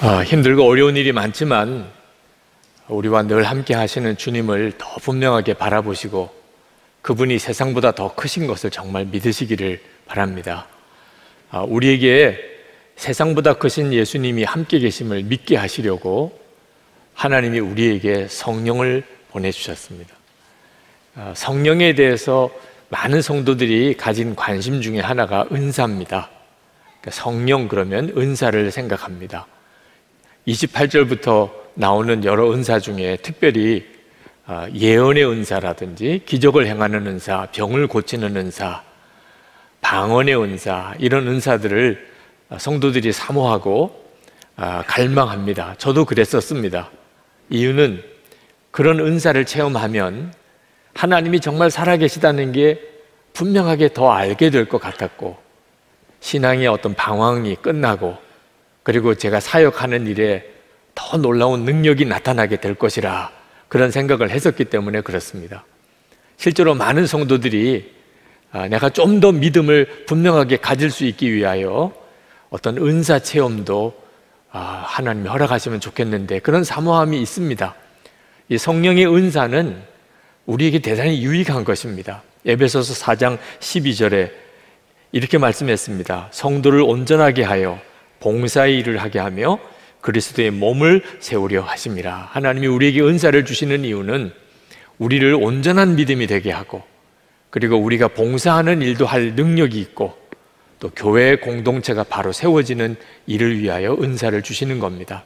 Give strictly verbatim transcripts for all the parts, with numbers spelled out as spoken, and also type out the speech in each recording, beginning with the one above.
아, 힘들고 어려운 일이 많지만 우리와 늘 함께 하시는 주님을 더 분명하게 바라보시고 그분이 세상보다 더 크신 것을 정말 믿으시기를 바랍니다. 아, 우리에게 세상보다 크신 예수님이 함께 계심을 믿게 하시려고 하나님이 우리에게 성령을 보내주셨습니다. 아, 성령에 대해서 많은 성도들이 가진 관심 중에 하나가 은사입니다. 그러니까 성령 그러면 은사를 생각합니다. 이십팔 절부터 나오는 여러 은사 중에 특별히 예언의 은사라든지 기적을 행하는 은사, 병을 고치는 은사, 방언의 은사, 이런 은사들을 성도들이 사모하고 갈망합니다. 저도 그랬었습니다. 이유는 그런 은사를 체험하면 하나님이 정말 살아계시다는 게 분명하게 더 알게 될 것 같았고, 신앙의 어떤 방황이 끝나고 그리고 제가 사역하는 일에 더 놀라운 능력이 나타나게 될 것이라 그런 생각을 했었기 때문에 그렇습니다. 실제로 많은 성도들이 내가 좀 더 믿음을 분명하게 가질 수 있기 위하여 어떤 은사 체험도 하나님이 허락하시면 좋겠는데 그런 사모함이 있습니다. 이 성령의 은사는 우리에게 대단히 유익한 것입니다. 에베소서 사 장 십이 절에 이렇게 말씀했습니다. 성도를 온전하게 하여 봉사의 일을 하게 하며 그리스도의 몸을 세우려 하심이라. 하나님이 우리에게 은사를 주시는 이유는 우리를 온전한 믿음이 되게 하고, 그리고 우리가 봉사하는 일도 할 능력이 있고, 또 교회의 공동체가 바로 세워지는 일을 위하여 은사를 주시는 겁니다.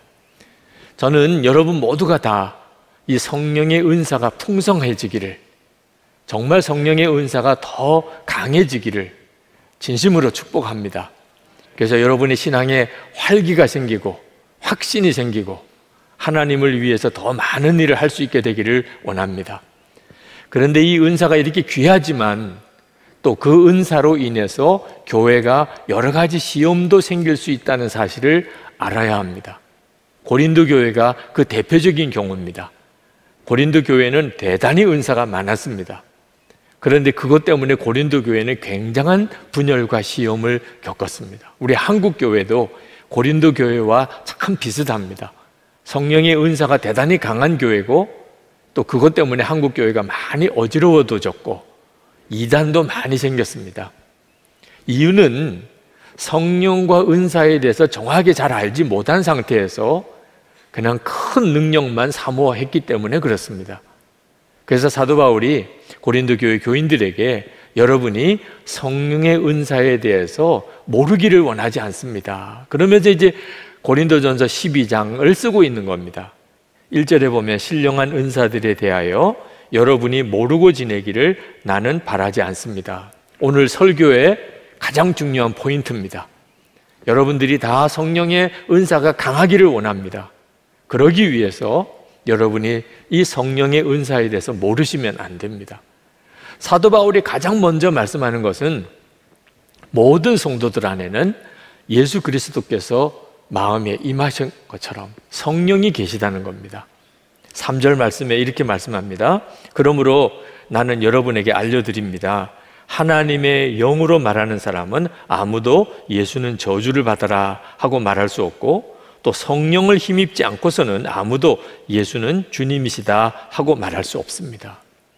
저는 여러분 모두가 다 이 성령의 은사가 풍성해지기를, 정말 성령의 은사가 더 강해지기를 진심으로 축복합니다. 그래서 여러분의 신앙에 활기가 생기고 확신이 생기고 하나님을 위해서 더 많은 일을 할 수 있게 되기를 원합니다. 그런데 이 은사가 이렇게 귀하지만 또 그 은사로 인해서 교회가 여러 가지 시험도 생길 수 있다는 사실을 알아야 합니다. 고린도 교회가 그 대표적인 경우입니다. 고린도 교회는 대단히 은사가 많았습니다. 그런데 그것 때문에 고린도 교회는 굉장한 분열과 시험을 겪었습니다. 우리 한국 교회도 고린도 교회와 참 비슷합니다. 성령의 은사가 대단히 강한 교회고, 또 그것 때문에 한국 교회가 많이 어지러워졌고 이단도 많이 생겼습니다. 이유는 성령과 은사에 대해서 정확하게 잘 알지 못한 상태에서 그냥 큰 능력만 사모했기 때문에 그렇습니다. 그래서 사도 바울이 고린도 교회 교인들에게 여러분이 성령의 은사에 대해서 모르기를 원하지 않습니다. 그러면서 이제 고린도전서 십이 장을 쓰고 있는 겁니다. 일 절에 보면 신령한 은사들에 대하여 여러분이 모르고 지내기를 나는 바라지 않습니다. 오늘 설교의 가장 중요한 포인트입니다. 여러분들이 다 성령의 은사가 강하기를 원합니다. 그러기 위해서 여러분이 이 성령의 은사에 대해서 모르시면 안 됩니다. 사도 바울이 가장 먼저 말씀하는 것은 모든 성도들 안에는 예수 그리스도께서 마음에 임하신 것처럼 성령이 계시다는 겁니다. 삼 절 말씀에 이렇게 말씀합니다. 그러므로 나는 여러분에게 알려드립니다. 하나님의 영으로 말하는 사람은 아무도 예수는 저주를 받아라 하고 말할 수 없고, 또 성령을 힘입지 않고서는 아무도 예수는 주님이시다 하고 말할 수 없습니다.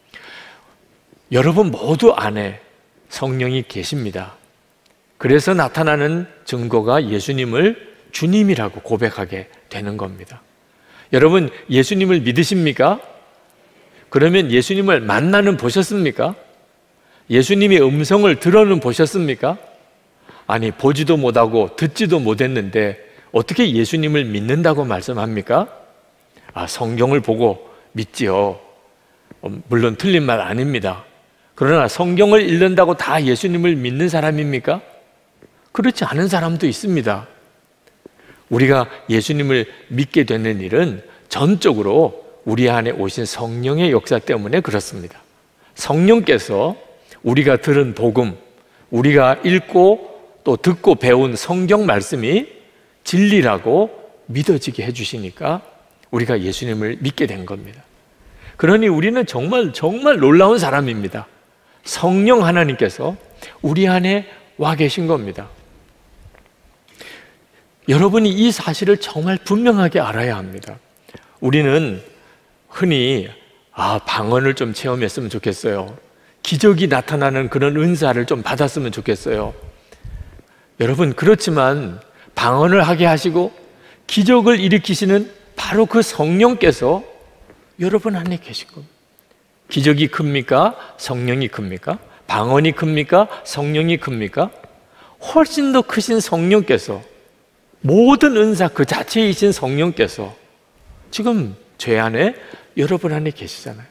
여러분 모두 안에 성령이 계십니다. 그래서 나타나는 증거가 예수님을 주님이라고 고백하게 되는 겁니다. 여러분 예수님을 믿으십니까? 그러면 예수님을 만나는 보셨습니까? 예수님의 음성을 들어는 보셨습니까? 아니, 보지도 못하고 듣지도 못했는데 어떻게 예수님을 믿는다고 말씀합니까? 아, 성경을 보고 믿지요. 물론 틀린 말 아닙니다. 그러나 성경을 읽는다고 다 예수님을 믿는 사람입니까? 그렇지 않은 사람도 있습니다. 우리가 예수님을 믿게 되는 일은 전적으로 우리 안에 오신 성령의 역사 때문에 그렇습니다. 성령께서 우리가 들은 복음, 우리가 읽고 또 듣고 배운 성경 말씀이 진리라고 믿어지게 해주시니까 우리가 예수님을 믿게 된 겁니다. 그러니 우리는 정말 정말 놀라운 사람입니다. 성령 하나님께서 우리 안에 와 계신 겁니다. 여러분이 이 사실을 정말 분명하게 알아야 합니다. 우리는 흔히 아, 방언을 좀 체험했으면 좋겠어요. 기적이 나타나는 그런 은사를 좀 받았으면 좋겠어요. 여러분, 그렇지만 방언을 하게 하시고 기적을 일으키시는 바로 그 성령께서 여러분 안에 계신 겁니다. 기적이 큽니까? 성령이 큽니까? 방언이 큽니까? 성령이 큽니까? 훨씬 더 크신 성령께서, 모든 은사 그 자체이신 성령께서 지금 죄 안에, 여러분 안에 계시잖아요.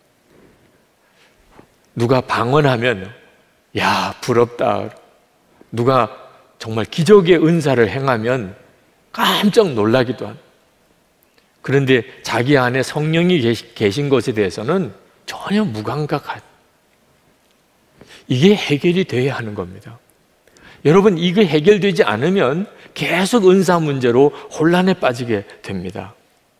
누가 방언하면 야, 부럽다. 누가 정말 기적의 은사를 행하면 깜짝 놀라기도 합니다. 그런데 자기 안에 성령이 계신 것에 대해서는 전혀 무감각한, 이게 해결이 돼야 하는 겁니다. 여러분, 이게 해결되지 않으면 계속 은사 문제로 혼란에 빠지게 됩니다.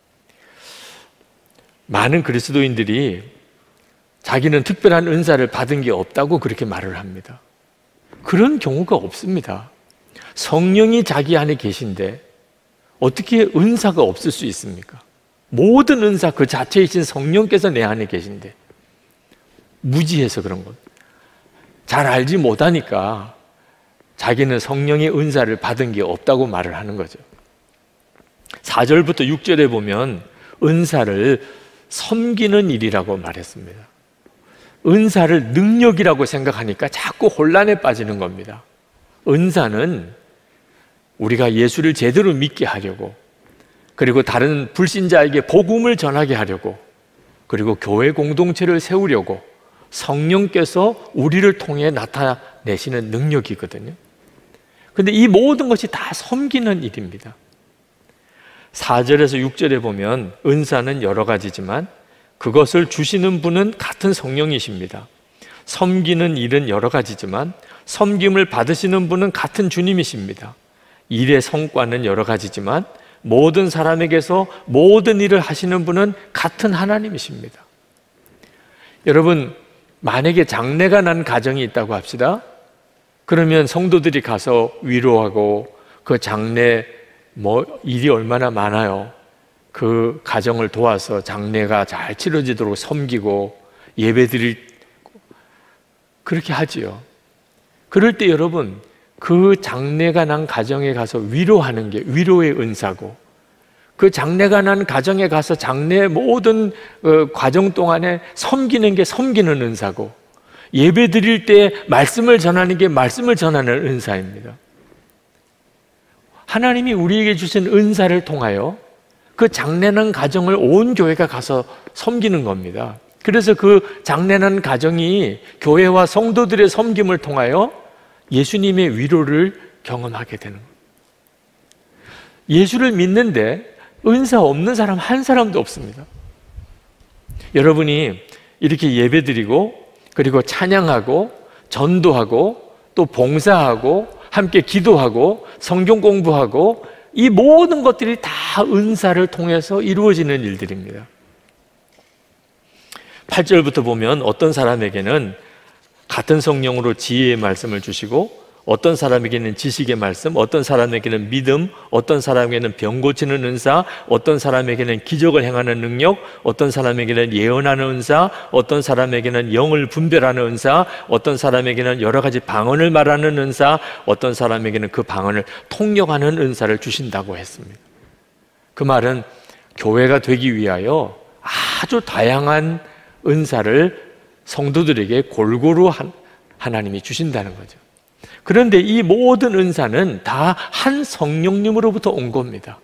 많은 그리스도인들이 자기는 특별한 은사를 받은 게 없다고 그렇게 말을 합니다. 그런 경우가 없습니다. 성령이 자기 안에 계신데 어떻게 은사가 없을 수 있습니까? 모든 은사 그 자체이신 성령께서 내 안에 계신데 무지해서 그런 것, 잘 알지 못하니까 자기는 성령의 은사를 받은 게 없다고 말을 하는 거죠. 사 절부터 육 절에 보면 은사를 섬기는 일이라고 말했습니다. 은사를 능력이라고 생각하니까 자꾸 혼란에 빠지는 겁니다. 은사는 우리가 예수를 제대로 믿게 하려고, 그리고 다른 불신자에게 복음을 전하게 하려고, 그리고 교회 공동체를 세우려고 성령께서 우리를 통해 나타내시는 능력이거든요. 그런데 이 모든 것이 다 섬기는 일입니다. 사 절에서 육 절에 보면 은사는 여러 가지지만 그것을 주시는 분은 같은 성령이십니다. 섬기는 일은 여러 가지지만 섬김을 받으시는 분은 같은 주님이십니다. 일의 성과는 여러 가지지만 모든 사람에게서 모든 일을 하시는 분은 같은 하나님이십니다. 여러분, 만약에 장례가 난 가정이 있다고 합시다. 그러면 성도들이 가서 위로하고 그 장례 뭐 일이 얼마나 많아요. 그 가정을 도와서 장례가 잘 치러지도록 섬기고 예배드릴, 그렇게 하지요. 그럴 때 여러분, 그 장례가 난 가정에 가서 위로하는 게 위로의 은사고, 그 장례가 난 가정에 가서 장례 모든 과정 동안에 섬기는 게 섬기는 은사고, 예배 드릴 때 말씀을 전하는 게 말씀을 전하는 은사입니다. 하나님이 우리에게 주신 은사를 통하여 그 장례난 가정을 온 교회가 가서 섬기는 겁니다. 그래서 그 장례난 가정이 교회와 성도들의 섬김을 통하여 예수님의 위로를 경험하게 되는 거예요. 예수를 믿는데 은사 없는 사람 한 사람도 없습니다. 여러분이 이렇게 예배드리고 그리고 찬양하고 전도하고 또 봉사하고 함께 기도하고 성경 공부하고 이 모든 것들이 다 은사를 통해서 이루어지는 일들입니다. 팔 절부터 보면 어떤 사람에게는 같은 성령으로 지혜의 말씀을 주시고 어떤 사람에게는 지식의 말씀, 어떤 사람에게는 믿음, 어떤 사람에게는 병 고치는 은사, 어떤 사람에게는 기적을 행하는 능력, 어떤 사람에게는 예언하는 은사, 어떤 사람에게는 영을 분별하는 은사, 어떤 사람에게는 여러 가지 방언을 말하는 은사, 어떤 사람에게는 그 방언을 통역하는 은사를 주신다고 했습니다. 그 말은 교회가 되기 위하여 아주 다양한 은사를 성도들에게 골고루 하나님이 주신다는 거죠. 그런데 이 모든 은사는 다 한 성령님으로부터 온 겁니다.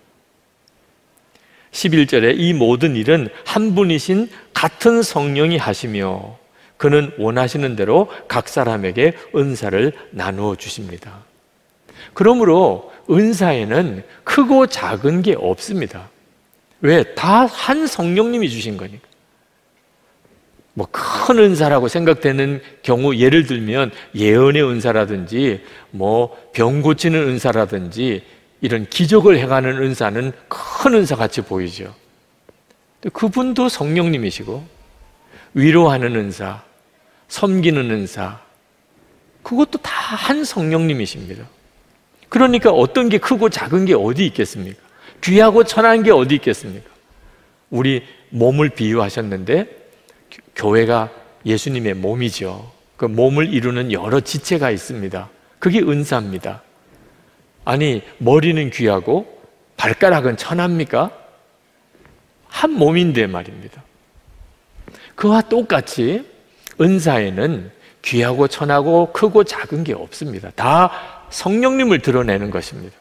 십일 절에 이 모든 일은 한 분이신 같은 성령이 하시며 그는 원하시는 대로 각 사람에게 은사를 나누어 주십니다. 그러므로 은사에는 크고 작은 게 없습니다. 왜? 다 한 성령님이 주신 거니까. 뭐 큰 은사라고 생각되는 경우, 예를 들면 예언의 은사라든지 뭐 병 고치는 은사라든지 이런 기적을 행하는 은사는 큰 은사 같이 보이죠. 그분도 성령님이시고 위로하는 은사, 섬기는 은사, 그것도 다 한 성령님이십니다. 그러니까 어떤 게 크고 작은 게 어디 있겠습니까? 귀하고 천한 게 어디 있겠습니까? 우리 몸을 비유하셨는데 교회가 예수님의 몸이죠. 그 몸을 이루는 여러 지체가 있습니다. 그게 은사입니다. 아니, 머리는 귀하고 발가락은 천합니까? 한 몸인데 말입니다. 그와 똑같이 은사에는 귀하고 천하고 크고 작은 게 없습니다. 다 성령님을 드러내는 것입니다.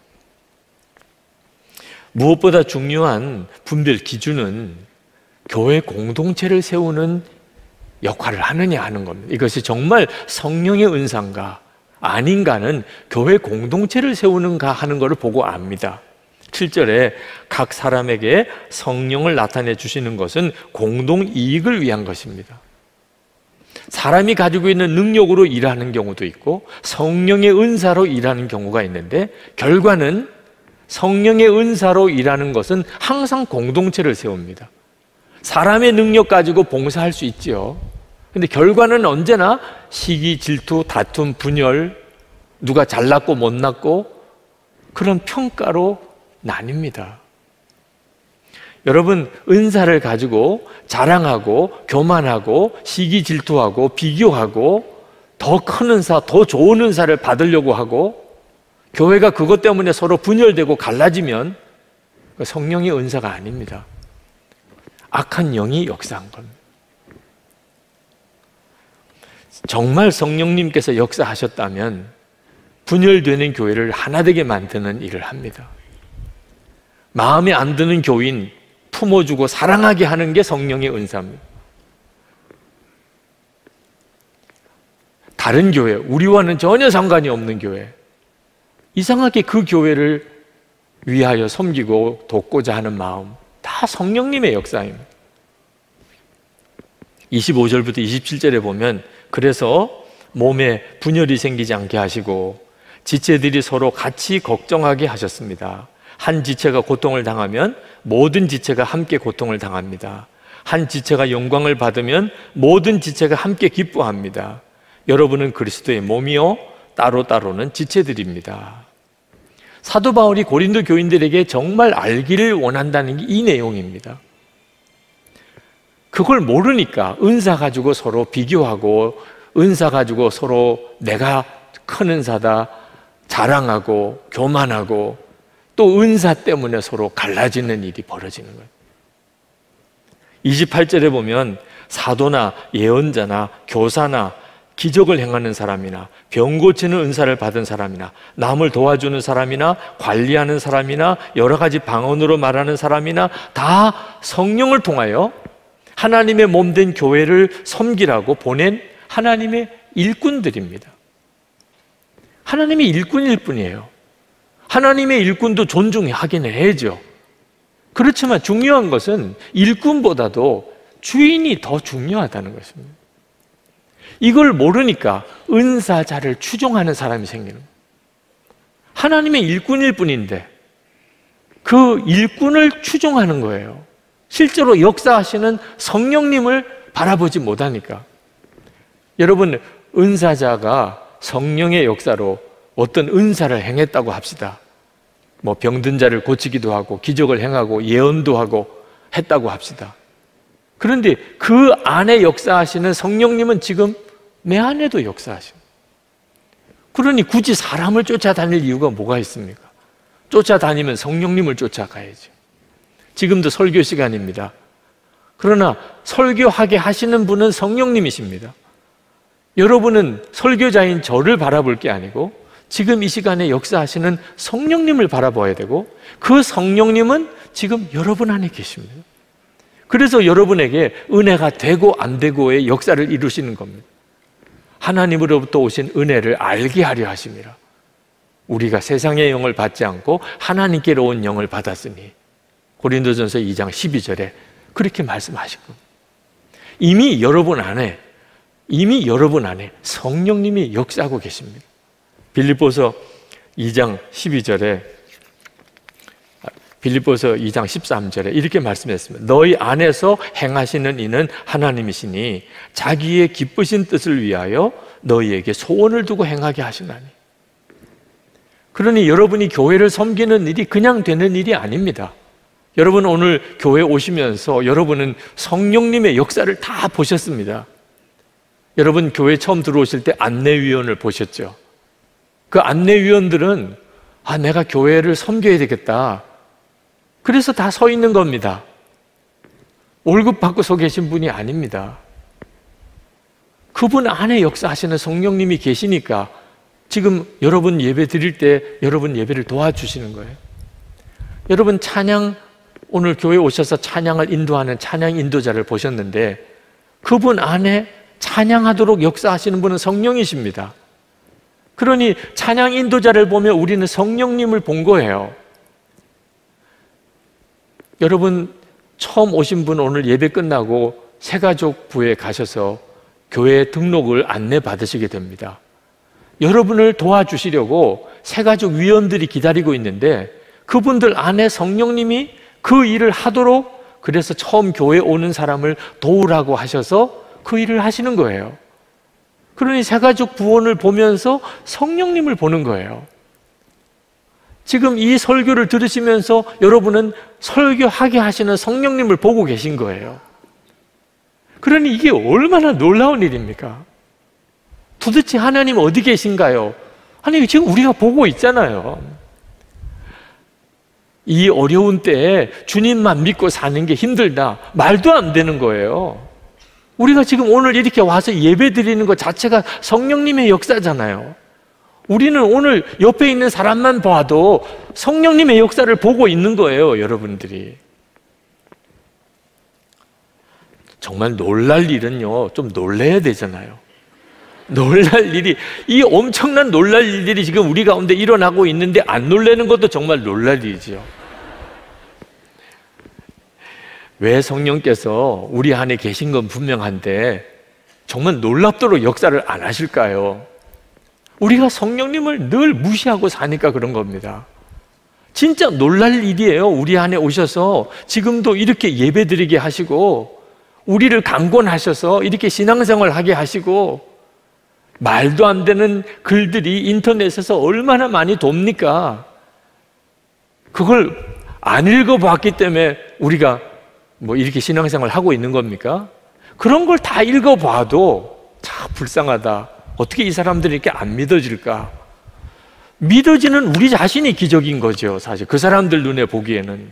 무엇보다 중요한 분별 기준은 교회 공동체를 세우는 역할을 하느냐 하는 겁니다. 이것이 정말 성령의 은사인가 아닌가는 교회 공동체를 세우는가 하는 것을 보고 압니다. 칠 절에 각 사람에게 성령을 나타내 주시는 것은 공동 이익을 위한 것입니다. 사람이 가지고 있는 능력으로 일하는 경우도 있고 성령의 은사로 일하는 경우가 있는데 결과는 성령의 은사로 일하는 것은 항상 공동체를 세웁니다. 사람의 능력 가지고 봉사할 수 있지요. 근데 결과는 언제나 시기, 질투, 다툼, 분열, 누가 잘났고 못났고 그런 평가로 나뉩니다. 여러분, 은사를 가지고 자랑하고 교만하고 시기 질투하고 비교하고 더 큰 은사, 더 좋은 은사를 받으려고 하고 교회가 그것 때문에 서로 분열되고 갈라지면 성령의 은사가 아닙니다. 악한 영이 역사한 겁니다. 정말 성령님께서 역사하셨다면 분열되는 교회를 하나 되게 만드는 일을 합니다. 마음에 안 드는 교인 품어주고 사랑하게 하는 게 성령의 은사입니다. 다른 교회, 우리와는 전혀 상관이 없는 교회, 이상하게 그 교회를 위하여 섬기고 돕고자 하는 마음, 다 성령님의 역사입니다. 이십오 절부터 이십칠 절에 보면 그래서 몸에 분열이 생기지 않게 하시고 지체들이 서로 같이 걱정하게 하셨습니다. 한 지체가 고통을 당하면 모든 지체가 함께 고통을 당합니다. 한 지체가 영광을 받으면 모든 지체가 함께 기뻐합니다. 여러분은 그리스도의 몸이요 따로따로는 지체들입니다. 사도 바울이 고린도 교인들에게 정말 알기를 원한다는 게 이 내용입니다. 그걸 모르니까 은사 가지고 서로 비교하고 은사 가지고 서로 내가 큰 은사다 자랑하고 교만하고 또 은사 때문에 서로 갈라지는 일이 벌어지는 거예요. 이십팔 절에 보면 사도나 예언자나 교사나 기적을 행하는 사람이나 병 고치는 은사를 받은 사람이나 남을 도와주는 사람이나 관리하는 사람이나 여러 가지 방언으로 말하는 사람이나 다 성령을 통하여 하나님의 몸된 교회를 섬기라고 보낸 하나님의 일꾼들입니다. 하나님의 일꾼일 뿐이에요. 하나님의 일꾼도 존중하긴 해야죠. 그렇지만 중요한 것은 일꾼보다도 주인이 더 중요하다는 것입니다. 이걸 모르니까 은사자를 추종하는 사람이 생기는 거예요. 하나님의 일꾼일 뿐인데 그 일꾼을 추종하는 거예요. 실제로 역사하시는 성령님을 바라보지 못하니까. 여러분, 은사자가 성령의 역사로 어떤 은사를 행했다고 합시다. 뭐 병든 자를 고치기도 하고 기적을 행하고 예언도 하고 했다고 합시다. 그런데 그 안에 역사하시는 성령님은 지금 내 안에도 역사하십니다. 그러니 굳이 사람을 쫓아다닐 이유가 뭐가 있습니까? 쫓아다니면 성령님을 쫓아가야죠. 지금도 설교 시간입니다. 그러나 설교하게 하시는 분은 성령님이십니다. 여러분은 설교자인 저를 바라볼 게 아니고 지금 이 시간에 역사하시는 성령님을 바라봐야 되고 그 성령님은 지금 여러분 안에 계십니다. 그래서 여러분에게 은혜가 되고 안 되고의 역사를 이루시는 겁니다. 하나님으로부터 오신 은혜를 알게 하려 하심이라. 우리가 세상의 영을 받지 않고 하나님께로 온 영을 받았으니 고린도전서 이 장 십이 절에 그렇게 말씀하신 겁니다. 이미 여러분 안에 이미 여러분 안에 성령님이 역사하고 계십니다. 빌립보서 이 장 십이 절에 빌립보서 이 장 십삼 절에 이렇게 말씀했습니다. 너희 안에서 행하시는 이는 하나님이시니 자기의 기쁘신 뜻을 위하여 너희에게 소원을 두고 행하게 하시나니. 그러니 여러분이 교회를 섬기는 일이 그냥 되는 일이 아닙니다. 여러분 오늘 교회 오시면서 여러분은 성령님의 역사를 다 보셨습니다. 여러분 교회 처음 들어오실 때 안내위원을 보셨죠? 그 안내위원들은 아, 내가 교회를 섬겨야 되겠다. 그래서 다 서 있는 겁니다. 월급 받고 서 계신 분이 아닙니다. 그분 안에 역사하시는 성령님이 계시니까 지금 여러분 예배 드릴 때 여러분 예배를 도와주시는 거예요. 여러분 찬양, 오늘 교회 오셔서 찬양을 인도하는 찬양 인도자를 보셨는데 그분 안에 찬양하도록 역사하시는 분은 성령이십니다. 그러니 찬양 인도자를 보면 우리는 성령님을 본 거예요. 여러분 처음 오신 분 오늘 예배 끝나고 새가족부에 가셔서 교회 등록을 안내 받으시게 됩니다. 여러분을 도와주시려고 새가족 위원들이 기다리고 있는데 그분들 안에 성령님이 그 일을 하도록, 그래서 처음 교회 오는 사람을 도우라고 하셔서 그 일을 하시는 거예요. 그러니 새가족 부원을 보면서 성령님을 보는 거예요. 지금 이 설교를 들으시면서 여러분은 설교하게 하시는 성령님을 보고 계신 거예요. 그러니 이게 얼마나 놀라운 일입니까? 도대체 하나님 어디 계신가요? 아니 지금 우리가 보고 있잖아요. 이 어려운 때에 주님만 믿고 사는 게 힘들다, 말도 안 되는 거예요. 우리가 지금 오늘 이렇게 와서 예배 드리는 것 자체가 성령님의 역사잖아요. 우리는 오늘 옆에 있는 사람만 봐도 성령님의 역사를 보고 있는 거예요, 여러분들이. 정말 놀랄 일은요, 좀 놀래야 되잖아요. 놀랄 일이, 이 엄청난 놀랄 일들이 지금 우리 가운데 일어나고 있는데 안 놀라는 것도 정말 놀랄 일이죠. 왜 성령께서 우리 안에 계신 건 분명한데 정말 놀랍도록 역사를 안 하실까요? 우리가 성령님을 늘 무시하고 사니까 그런 겁니다. 진짜 놀랄 일이에요. 우리 안에 오셔서 지금도 이렇게 예배드리게 하시고 우리를 강권하셔서 이렇게 신앙생활 하게 하시고, 말도 안 되는 글들이 인터넷에서 얼마나 많이 돕니까? 그걸 안 읽어봤기 때문에 우리가 뭐 이렇게 신앙생활 하고 있는 겁니까? 그런 걸 다 읽어봐도 참 불쌍하다. 어떻게 이 사람들이 이렇게 안 믿어질까? 믿어지는 우리 자신이 기적인 거죠, 사실. 그 사람들 눈에 보기에는.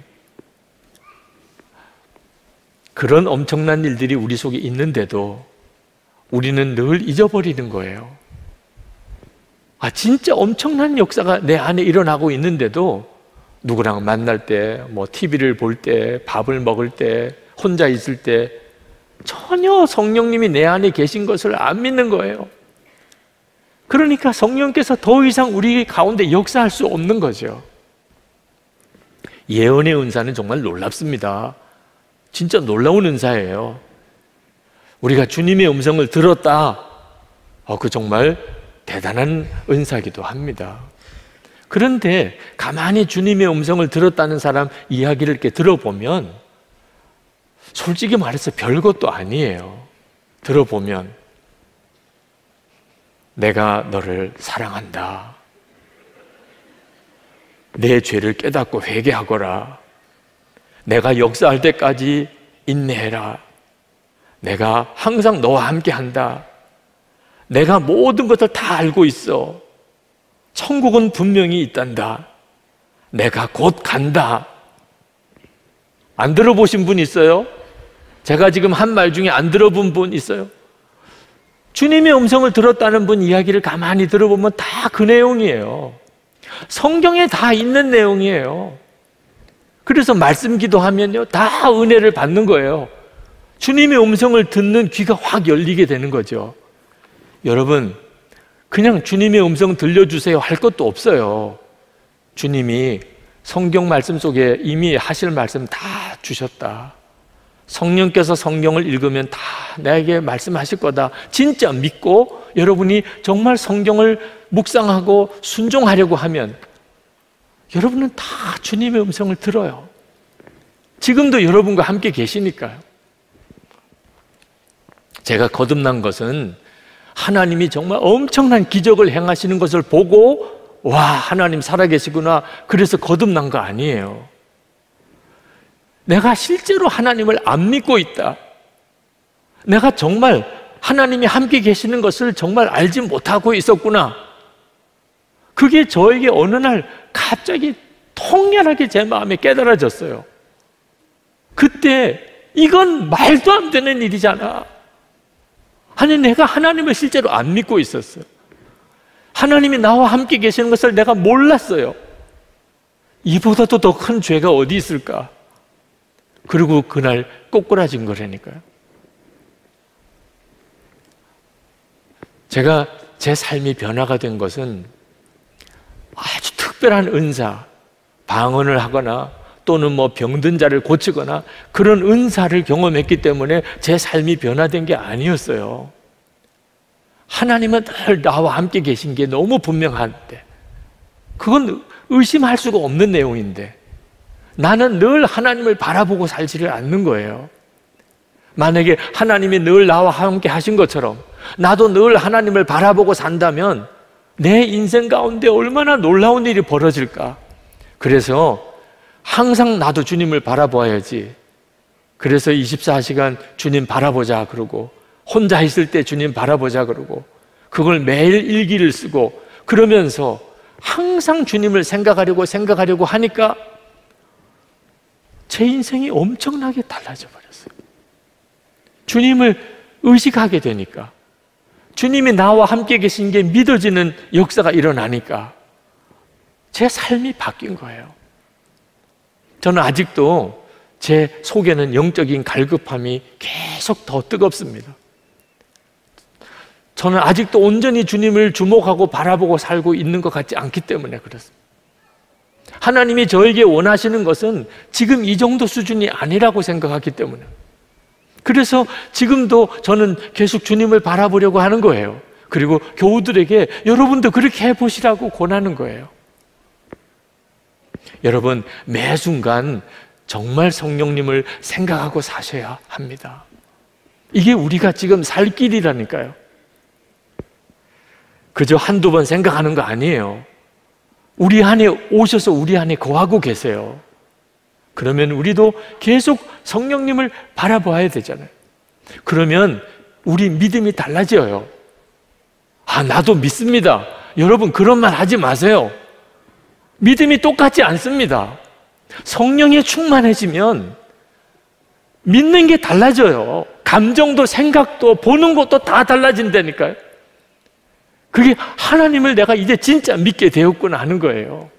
그런 엄청난 일들이 우리 속에 있는데도 우리는 늘 잊어버리는 거예요. 아, 진짜 엄청난 역사가 내 안에 일어나고 있는데도 누구랑 만날 때, 뭐 티비를 볼 때, 밥을 먹을 때, 혼자 있을 때 전혀 성령님이 내 안에 계신 것을 안 믿는 거예요. 그러니까 성령께서 더 이상 우리 가운데 역사할 수 없는 거죠. 예언의 은사는 정말 놀랍습니다. 진짜 놀라운 은사예요. 우리가 주님의 음성을 들었다, 어, 그 정말 대단한 은사기도 합니다. 그런데 가만히 주님의 음성을 들었다는 사람 이야기를 이렇게 들어보면 솔직히 말해서 별것도 아니에요. 들어보면 내가 너를 사랑한다, 내 죄를 깨닫고 회개하거라, 내가 역사할 때까지 인내해라, 내가 항상 너와 함께 한다, 내가 모든 것을 다 알고 있어, 천국은 분명히 있단다, 내가 곧 간다. 안 들어보신 분 있어요? 제가 지금 한 말 중에 안 들어본 분 있어요? 주님의 음성을 들었다는 분 이야기를 가만히 들어보면 다 그 내용이에요. 성경에 다 있는 내용이에요. 그래서 말씀 기도하면요, 다 은혜를 받는 거예요. 주님의 음성을 듣는 귀가 확 열리게 되는 거죠. 여러분, 그냥 주님의 음성 들려주세요 할 것도 없어요. 주님이 성경 말씀 속에 이미 하실 말씀 다 주셨다. 성령께서 성경을 읽으면 다 나에게 말씀하실 거다. 진짜 믿고 여러분이 정말 성경을 묵상하고 순종하려고 하면 여러분은 다 주님의 음성을 들어요. 지금도 여러분과 함께 계시니까요. 제가 거듭난 것은 하나님이 정말 엄청난 기적을 행하시는 것을 보고 와, 하나님 살아계시구나 그래서 거듭난 거 아니에요. 내가 실제로 하나님을 안 믿고 있다, 내가 정말 하나님이 함께 계시는 것을 정말 알지 못하고 있었구나, 그게 저에게 어느 날 갑자기 통렬하게 제 마음에 깨달아졌어요. 그때 이건 말도 안 되는 일이잖아. 아니, 내가 하나님을 실제로 안 믿고 있었어요. 하나님이 나와 함께 계시는 것을 내가 몰랐어요. 이보다도 더 큰 죄가 어디 있을까? 그리고 그날 꼬꾸라진 거라니까요. 제가 제 삶이 변화가 된 것은 아주 특별한 은사, 방언을 하거나 또는 뭐 병든 자를 고치거나 그런 은사를 경험했기 때문에 제 삶이 변화된 게 아니었어요. 하나님은 늘 나와 함께 계신 게 너무 분명한데, 그건 의심할 수가 없는 내용인데 나는 늘 하나님을 바라보고 살지를 않는 거예요. 만약에 하나님이 늘 나와 함께 하신 것처럼 나도 늘 하나님을 바라보고 산다면 내 인생 가운데 얼마나 놀라운 일이 벌어질까. 그래서 항상 나도 주님을 바라봐야지. 그래서 이십사 시간 주님 바라보자 그러고, 혼자 있을 때 주님 바라보자 그러고, 그걸 매일 일기를 쓰고 그러면서 항상 주님을 생각하려고 생각하려고 하니까 제 인생이 엄청나게 달라져 버렸어요. 주님을 의식하게 되니까, 주님이 나와 함께 계신 게 믿어지는 역사가 일어나니까 제 삶이 바뀐 거예요. 저는 아직도 제 속에는 영적인 갈급함이 계속 더 뜨겁습니다. 저는 아직도 온전히 주님을 주목하고 바라보고 살고 있는 것 같지 않기 때문에 그렇습니다. 하나님이 저에게 원하시는 것은 지금 이 정도 수준이 아니라고 생각하기 때문에, 그래서 지금도 저는 계속 주님을 바라보려고 하는 거예요. 그리고 교우들에게 여러분도 그렇게 해보시라고 권하는 거예요. 여러분, 매 순간 정말 성령님을 생각하고 사셔야 합니다. 이게 우리가 지금 살 길이라니까요. 그저 한두 번 생각하는 거 아니에요. 우리 안에 오셔서 우리 안에 거하고 계세요. 그러면 우리도 계속 성령님을 바라봐야 되잖아요. 그러면 우리 믿음이 달라져요. 아, 나도 믿습니다. 여러분, 그런 말 하지 마세요. 믿음이 똑같지 않습니다. 성령에 충만해지면 믿는 게 달라져요. 감정도 생각도 보는 것도 다 달라진다니까요. 그게 하나님을 내가 이제 진짜 믿게 되었구나 하는 거예요.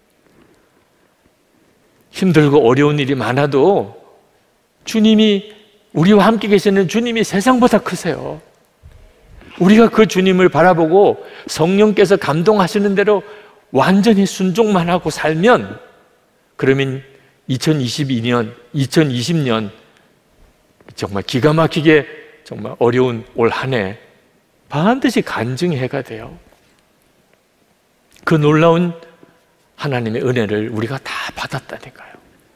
힘들고 어려운 일이 많아도 주님이, 우리와 함께 계시는 주님이 세상보다 크세요. 우리가 그 주님을 바라보고 성령께서 감동하시는 대로 완전히 순종만 하고 살면, 그러면 이천이십이 년, 이천이십 년 정말 기가 막히게 정말 어려운 올 한 해 반드시 간증의 해가 돼요. 그 놀라운 하나님의 은혜를 우리가 다 받았다니까요.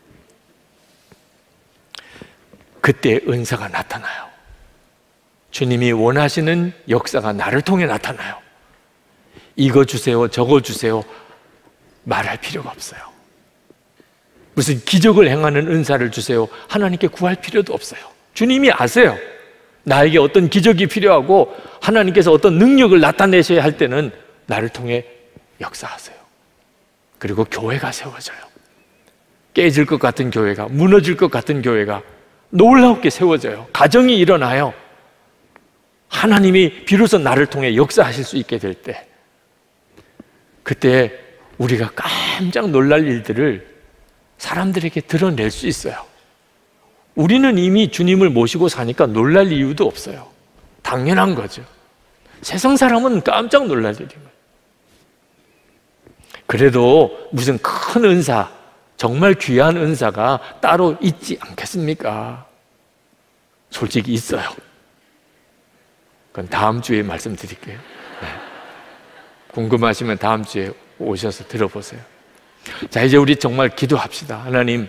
그때 은사가 나타나요. 주님이 원하시는 역사가 나를 통해 나타나요. 이거 주세요, 저거 주세요 말할 필요가 없어요. 무슨 기적을 행하는 은사를 주세요 하나님께 구할 필요도 없어요. 주님이 아세요. 나에게 어떤 기적이 필요하고 하나님께서 어떤 능력을 나타내셔야 할 때는 나를 통해 역사하세요. 그리고 교회가 세워져요. 깨질 것 같은 교회가, 무너질 것 같은 교회가 놀랍게 세워져요. 가정이 일어나요. 하나님이 비로소 나를 통해 역사하실 수 있게 될 때, 그때 우리가 깜짝 놀랄 일들을 사람들에게 드러낼 수 있어요. 우리는 이미 주님을 모시고 사니까 놀랄 이유도 없어요. 당연한 거죠. 세상 사람은 깜짝 놀랄 일이에요. 그래도 무슨 큰 은사, 정말 귀한 은사가 따로 있지 않겠습니까? 솔직히 있어요. 그건 다음 주에 말씀드릴게요. 네. 궁금하시면 다음 주에 오셔서 들어보세요. 자, 이제 우리 정말 기도합시다. 하나님,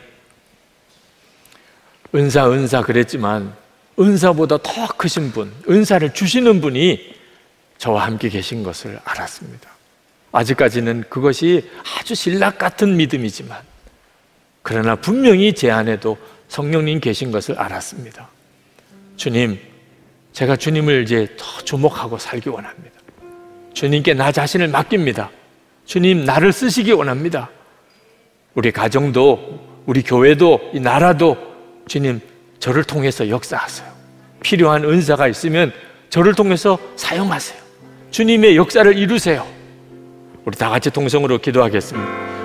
은사 은사 그랬지만 은사보다 더 크신 분, 은사를 주시는 분이 저와 함께 계신 것을 알았습니다. 아직까지는 그것이 아주 신락 같은 믿음이지만, 그러나 분명히 제 안에도 성령님 계신 것을 알았습니다. 주님, 제가 주님을 이제 더 주목하고 살기 원합니다. 주님께 나 자신을 맡깁니다. 주님, 나를 쓰시기 원합니다. 우리 가정도, 우리 교회도, 이 나라도 주님, 저를 통해서 역사하세요. 필요한 은사가 있으면 저를 통해서 사용하세요. 주님의 역사를 이루세요. 우리 다 같이 동성으로 기도하겠습니다.